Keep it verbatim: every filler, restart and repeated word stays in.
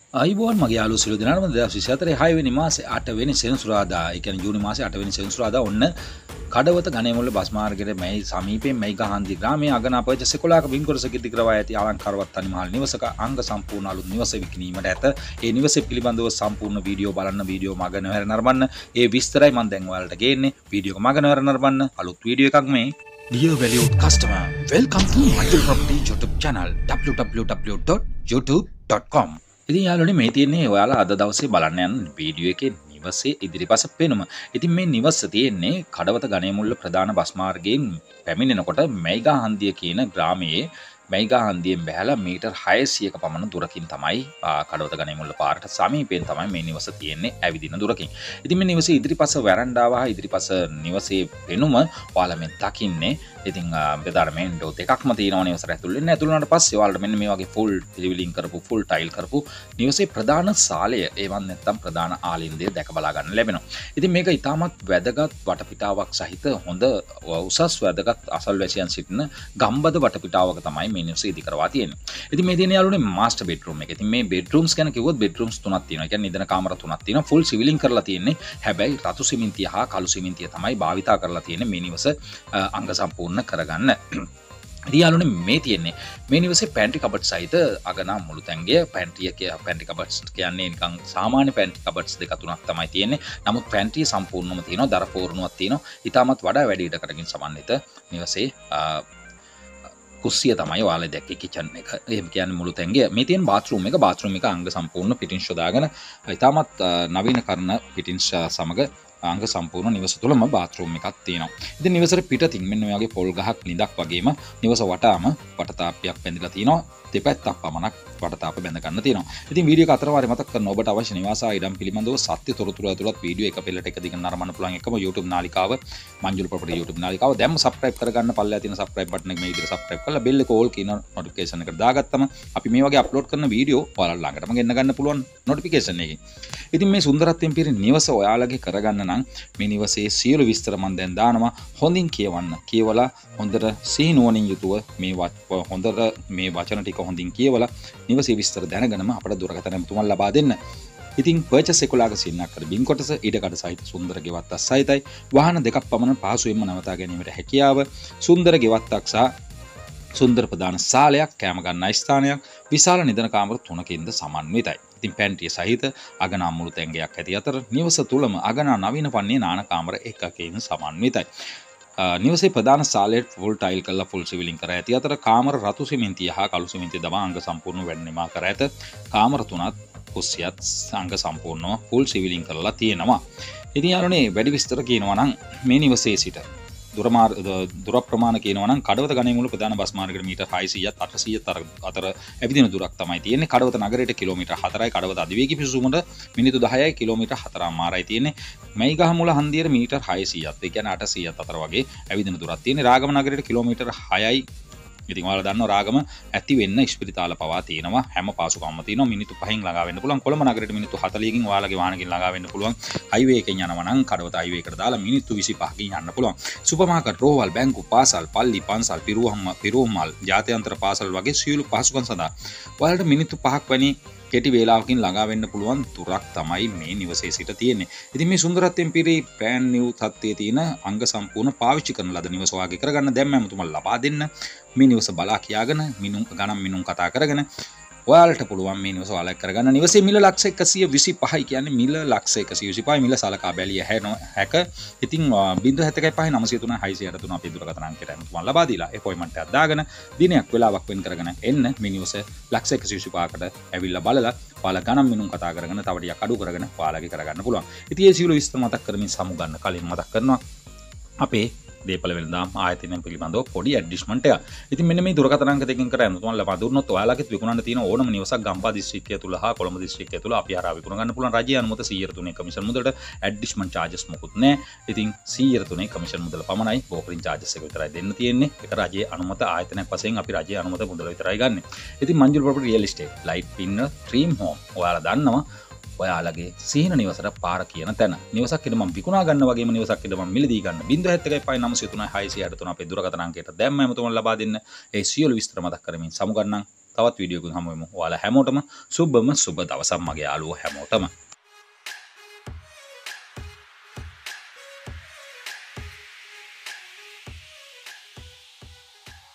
අයිබෝන් මගේ යාළුවෝ සියලු දෙනාටම දෙදාස් විසි හතරේ හය වෙනි මාසේ අට වෙනි සෙනසුරාදා ඒ කියන්නේ ජූනි මාසේ අට වෙනි සෙනසුරාදා ඔන්න කඩවත ගණේමුල්ල බස් මාර්ගයේ මේ සමීපයෙන් මේඝහන්දි ග්‍රාමයේ අගනා පර්චස් එකොළහක බින්කොරස කිද්දි කරවා ඇති අලංකාරවත් තනිමහල් නිවසක අංග සම්පූර්ණ අලුත් නිවස විකිණීමට ඇත. ඒ නිවස පිළිබඳව සම්පූර්ණ වීඩියෝ බලන්න වීඩියෝ මග නොහැර නරඹන්න. ඒ විස්තරයි මම දැන් ඔයාලට ගේන්නේ. වීඩියෝ මග නොහැර නරඹන්න. අලුත් වීඩියෝ එකක් මේ. Dear valued customer, welcome to Manjul Property YouTube channel w w w dot youtube dot com. ඉතින් යාළුවනේ මේ තියෙන්නේ ඔයාලා අද දවසේ බලන්න යන වීඩියෝ එකේ නිවසේ ඉදිරිපස පෙනුම. ඉතින් මේ නිවස තියෙන්නේ කඩවත ගණේමුල්ල ප්‍රධාන බස් මාර්ගයෙන් පැමිණෙනකොට මේඝහන්දිය කියන ග්‍රාමයේ මේඝහන්දියෙන් බැහැලා මීටර් හයසියක පමණ දුරකින් තමයි කඩවත ගණේමුල්ල පාරට සමීපයෙන් තමයි මේ නිවස තියෙන්නේ ඇවිදින දුරකින්. ඉතින් මේ නිවසේ ඉදිරිපස වරණ්ඩාව හා ඉදිරිපස නිවසේ පෙනුම ඔයාලා මේ දකින්නේ. ඉතින් බෙදාර මේන් ඩෝ දෙකක්ම තියෙනවා නිවසට ඇතුල් වෙන්න. ඇතුල් වුණාට පස්සේ ඔයාලට මෙන්න මේ වගේ ෆුල් රිවිලින් කරපු ෆුල් ටයිල් කරපු නිවසේ ප්‍රධාන සාලය ඒවන් නැත්තම් ප්‍රධාන ආලින්දය දැක බලා ගන්න ලැබෙනවා. ඉතින් මේක ඉතාමත් වැදගත් වටපිටාවක් සහිත හොඳ උසස් වැදගත් අසල්වැසියන් සිටින ගම්බද වටපිටාවක තමයි මේ නිවස ඉදි කරවා තියෙන්නේ. ඉතින් මේ තියෙන යාළුවනේ මාස්ටර් බෙඩ්රූම් එක. ඉතින් මේ බෙඩ්රූම්ස් ගැන කිව්වොත් බෙඩ්රූම්ස් තුනක් තියෙනවා. ඒ කියන්නේ නිදන කාමර තුනක් තියෙනවා. ෆුල් සිවිලින් කරලා තියෙන්නේ. හැබැයි රතු සිමෙන්තිය හා කළු සිමෙන්තිය තමයි භාවිතා කරලා තියෙන්නේ මේ නිවස අංග සම්පූර්ණ කරගන්න. ඉතින් යාළුවනේ මේ තියෙන්නේ මේ නිවසේ පැන්ට්‍රි කබඩ් සහිත අගනා මුළු තැන්ගේ පැන්ට්‍රිය කිය පැන්ට්‍රි කබඩ්ස් කියන්නේ නිකන් සාමාන්‍ය පැන්ට්‍රි කබඩ්ස් දෙක තුනක් තමයි තියෙන්නේ. නමුත් පැන්ට්‍රිය සම්පූර්ණම තියෙනවා. දර පෝරණුවක් තියෙනවා. ඊටමත් වඩා වැඩි ඉඩ කරගෙන සමන්විත නිවසේ කුස්සිය තමයි ඔයාලා දැක්කේ කිචන් එක. එහෙම කියන්නේ මුළු තැන්ගේ මේ තියෙන බාත්රූම් එක බාත්රූම් එක අංග සම්පූර්ණ පිටින්ස් යොදාගෙන ඊටමත් නවීන කරන පිටින්ස් සමග අංග සම්පූර්ණ නිවස තුළම බාත්රූම් එකක් තියෙනවා. ඉතින් නිවසට පිටින් මෙන්න මේ වගේ පොල් ගහක් ලිඳක් වගේම නිවස වටාම වටතාප්පයක් බැඳලා තියෙනවා. දෙපැත්තක් පමණක් වටතාප බැඳ ගන්න තියෙනවා. ඉතින් වීඩියෝ එක අතර වාරේ මතක් කරන ඔබට අවශ්‍ය නිවාස ආයිඩම් පිළිබඳව සත්‍ය තොරතුරු ඇතුළත් වීඩියෝ එක පෙළට එක දිගට නරඹන්න පුළුවන් එකම YouTube නාලිකාව Manjul Property YouTube නාලිකාව දැම්ම subscribe කරගන්න පල්ලෙහා තියෙන subscribe button එක මේ විදිහට subscribe කරලා bell එක all කියන notification එකට දාගත්තම අපි මේ වගේ upload කරන වීඩියෝ ඔයාලා ළඟටම ගෙන්න ගන්න පුළුවන් notification එකකින්. ඉතින් මේ සුන්දරත්වයෙන් පිරි නිවස ඔයාලගේ කරගන්න නම් මේ නිවසේ සියලු විස්තර මම දැන් දානවා. හොඳින් කියවන්න. කියවලා හොඳට සිහිනුවණින් යුතුව මේ හොඳට මේ වචන ටික හොඳින් කියවලා නිවසේ විස්තර දැනගෙනම අපට දුරකථන ඇමතුමක් ලබා දෙන්න. ඉතින් පර්චස් එකොළහක සින්නක් කර බින් කොටස ඉඩකඩ සහිත සුන්දර ගෙවත්තක් සහිතයි. වාහන දෙකක් පමණ පහසුවෙන්ම නවතා ගැනීමට හැකියාව. සුන්දර ගෙවත්තක් සහ සුන්දර ප්‍රධාන සාලයක්, කැම ගන්න ස්ථානයක්, විශාල නිදන කාමර තුනකින්ද සමන්විතයි. ඉතින් පැන්ට්‍රිය සහිත අගනා මුළු තැන්ගයක් ඇති අතර නිවස තුළම අගනා නවීන පන්නේ නාන කාමර එකකින් සමන්විතයි. නිවසේ ප්‍රධාන සාලයට ෆුල් ටයිල් කරලා ෆුල් සිවිලින් කර ඇති අතර කාමර රතු සිමෙන්තිය හා කළු සිමෙන්තිය දමා අංග සම්පූර්ණ වැඩනිමා කර ඇත. කාමර තුනත් කුස්සියත් අංග සම්පූර්ණව ෆුල් සිවිලින් කරලා තියෙනවා. ඉතින් යාළුවනේ වැඩි විස්තර කියනවා නම් මේ නිවසේ සිට දුර මාර්ග දුර ප්‍රමාණ කියනවා නම් කඩවත ගණේමුල්ල ප්‍රධාන බස් මාර්ගයට මීටර් හයසීයත් අටසීයත් අතර ඇවිදින දුරක් තමයි තියෙන්නේ. කඩවත නගරයට කිලෝමීටර් හතරයි. කඩවත අධිවේගී පිසුමට මිනිත්තු දහයයි කිලෝමීටර් හතරමාරයි තියෙන්නේ. මේඝහමුල හන්දියට මීටර් හයසීයත් ඒ කියන්නේ අටසීයත් අතර වගේ ඇවිදින දුරක් තියෙන්නේ. රාගම නගරයට කිලෝමීටර් හයයි. ඉතින් ඔයාලා දන්නවා රාගම ඇති වෙන්න ස්පිරිතාල පවා තියෙනවා. හැම පාසුකම්ම තියෙනවා. මිනිත්තු පහෙන් ළඟා වෙන්න පුළුවන්. කොළඹ නගරයට මිනිත්තු හතළිහකින් ඔයාලගේ වාහනකින් ළඟා වෙන්න පුළුවන්. හයිවේ එකෙන් යනවා නම් කඩවත හයිවේ එකට දාලා මිනිත්තු විසිපහකින් යන්න පුළුවන්. සුපර් මාකට්, රෝහල්, බැංකු, පාසල්, පල්ලි, පන්සල්, පිරුවම් පිරුවම්මල්, ජාත්‍යන්තර පාසල් වගේ සියලු පහසුකම් සඳහා ඔයාලට මිනිත්තු පහක් වැනි කෙටි වේලාවකින් ළඟා වෙන්න පුළුවන් දුරක් තමයි මේ නිවසේ සිට තියෙන්නේ. ඉතින් මේ සුන්දරත්වයෙන් පිරි brand new තත්ත්වයේ තියෙන අංග සම්පූර්ණ පාවිච්චි කරන ලද නිවස වාගේ කරගන්න දැන් මම තුමා ලබා දෙන්න. මේ නිවස බලා කියාගෙන මිනුම් ගණන් මිනුම් කතා කරගෙන ඔයාලට පුළුවන් මේ නිවස ඔයාලා කරගන්න. නිවසේ මිල ලක්ෂ එකසිය විසිපහයි කියන්නේ මිල ලක්ෂ එකසිය විසිපහයි මිල සලකා බැලිය හැක. ඉතින් බිංදුව හැත්තෑකයි පහයි නවසිය තුනයි හයසිය අටතුන අපේ දුරකථන අංකයට අමතුමක් ලබා දීලා අපොයින්ට්මන්ට් එකක් දාගෙන දිනයක් වෙලාවක් වෙන් කරගෙන එන්න මේ නිවස ලක්ෂ එකසිය විසිපහකට ඇවිල්ලා බලලා ඔයාලා ගණන් මිනුම් කතා කරගෙන තව ටිකක් අඩු කරගෙන ඔයාලගේ කරගන්න පුළුවන්. ඉතින් මේ සියලු විස්තර මතක් කරමින් සමු ගන්න කලින් මතක් කරනවා අපේ දේපල වෙළඳාම් ආයතනය පිළිබඳව පොඩි ඇඩ්ජස්ට්මන්ට් එකක්. ඉතින් මෙන්න මේ දුරකථන අංක දෙකකින් කර ඇමතුමක් ලබා දුන්නොත් ඔයාලගෙත් විකුණන්න තියෙන ඕනම නිවසක් ගම්පහ දිස්ත්‍රික්කය තුල හා කොළඹ දිස්ත්‍රික්කය තුල අපි හරහා විකුණ ගන්න පුළුවන්. රජයේ අනුමත සීයට තුනේ කමිෂන් මුදලට ඇඩ්ජස්ට්මන්ට් charges මොකුත් නැහැ. ඉතින් සීයට තුනේ කමිෂන් මුදල පමණයි. බෝකරින් charges එක විතරයි දෙන්න තියෙන්නේ. ඒක රජයේ අනුමත ආයතනයක් වශයෙන් අපි රජයේ අනුමත මුදල විතරයි ගන්නෙ. ඉතින් Manjul Property Real Estate, Light Pinner, Dream Home ඔයාලා දන්නවා ඔයාලගේ සීන නිවසට පාර කියන තැන. නිවසක් ඉදම විකුණා ගන්න වගේම නිවසක් ඉදම මිලදී ගන්න. බිංදුව හැත්තෑකයි පහයි නවසිය තුනයි හයසිය අටතුන අපේ දුරකථන අංකයට දැම්ම හැමතුම ලබා දෙන්න. ඒ සියලු විස්තර මතක් කරමින් සමු ගන්නම්. තවත් වීඩියෝකුත් හමුවෙමු. ඔයාලා හැමෝටම සුබම සුබ දවසක් මගේ යාළුවෝ හැමෝටම.